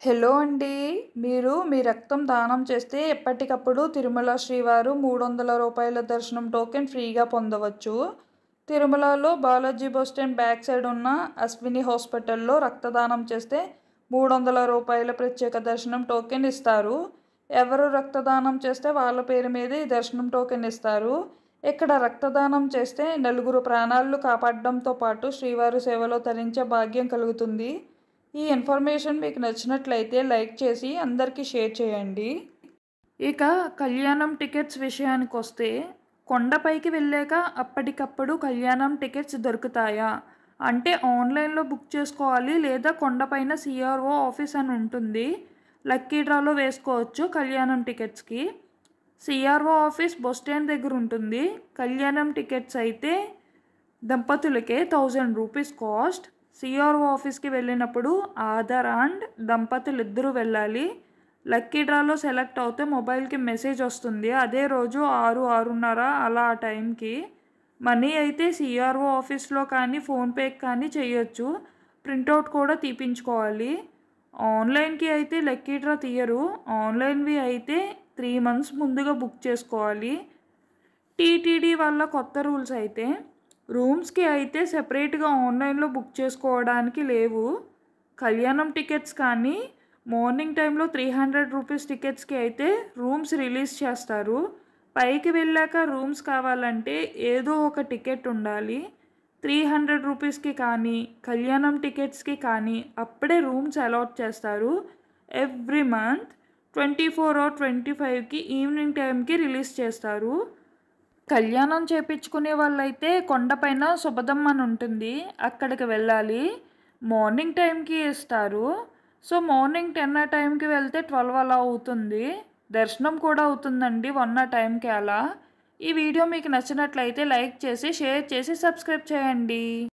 Hello అండి. మీరు మీ రక్తం దానం చేస్తే ఎప్పటికప్పుడు తిరుమల శ్రీవారు రూ. 300 దర్శనం టోకెన్ ఫ్రీగా పొందవచ్చు. తిరుమలలో Balaji bus stand back side ఉన్న అశ్విని హాస్పిటల్లో రక్తదానం చేస్తే రూ. 300 ప్రత్యేక దర్శనం టోకెన్ ఇస్తారు. ఎవరు రక్తదానం చేస్తే వాళ్ళ పేరు మీద ఈ దర్శనం టోకెన్ ఇస్తారు. ఇక్కడ రక్తదానం చేస్తే నలుగురు ప్రాణాలను కాపాడడంతో పాటు శ్రీవారి సేవలో తరించే భాగ్యం కలుగుతుంది. ఈ ఇన్ఫర్మేషన్ మీకు నచ్చినట్లయితే లైక్ చేసి అందరికీ షేర్ చేయండి. ఇక కళ్యాణం టికెట్స్ విషయానికి వస్తే కొండపైకి వెళ్ళాక అప్పటికప్పుడు కళ్యాణం టికెట్స్ దొరుకుతాయా అంటే ఆన్లైన్లో బుక్ చేసుకోవాలి, లేదా కొండపైన సిఆర్ఓ ఆఫీస్ అని ఉంటుంది, లక్కీ డ్రాలో వేసుకోవచ్చు. కళ్యాణం టికెట్స్కి సిఆర్ఓ ఆఫీస్ బస్ స్టాండ్ దగ్గర ఉంటుంది. కళ్యాణం టికెట్స్ అయితే దంపతులకే ₹1000 కాస్ట్. సిఆర్ఓ ఆఫీస్కి వెళ్ళినప్పుడు ఆధార్ అండ్ దంపతులు ఇద్దరూ వెళ్ళాలి. లక్కీ డ్రాలో సెలెక్ట్ అవుతే మొబైల్కి మెసేజ్ వస్తుంది. అదే రోజు 6-6:30 అలా ఆ టైంకి. మనీ అయితే సిఆర్ఓ ఆఫీస్లో కానీ ఫోన్పేకి కానీ చేయొచ్చు. ప్రింటౌట్ కూడా తీపించుకోవాలి. ఆన్లైన్కి అయితే లక్కీ డ్రా తీయరు. ఆన్లైన్వి అయితే 3 months ముందుగా బుక్ చేసుకోవాలి. టీటీడీ వల్ల కొత్త రూల్స్ అయితే రూమ్స్కి అయితే సెపరేట్గా ఆన్లైన్లో బుక్ చేసుకోవడానికి లేవు. కళ్యాణం టికెట్స్ కానీ మార్నింగ్ టైంలో ₹300 టికెట్స్కి అయితే రూమ్స్ రిలీజ్ చేస్తారు. పైకి వెళ్ళాక రూమ్స్ కావాలంటే ఏదో ఒక టికెట్ ఉండాలి. ₹300కి కానీ కళ్యాణం టికెట్స్కి కానీ అప్పుడే రూమ్స్ అలాట్ చేస్తారు. ఎవ్రీ మంత్ 24 or 25కి ఈవినింగ్ టైంకి రిలీజ్ చేస్తారు. కళ్యాణం చేపించుకునే వాళ్ళైతే కొండపైన శుభదం అని ఉంటుంది, అక్కడికి వెళ్ళాలి. మార్నింగ్ టైంకి ఇస్తారు. సో మార్నింగ్ 10 ఆ టైంకి వెళ్తే 12 అలా అవుతుంది. దర్శనం కూడా అవుతుందండి 1 ఆ టైంకి అలా. ఈ వీడియో మీకు నచ్చినట్లయితే లైక్ చేసి షేర్ చేసి సబ్స్క్రైబ్ చేయండి.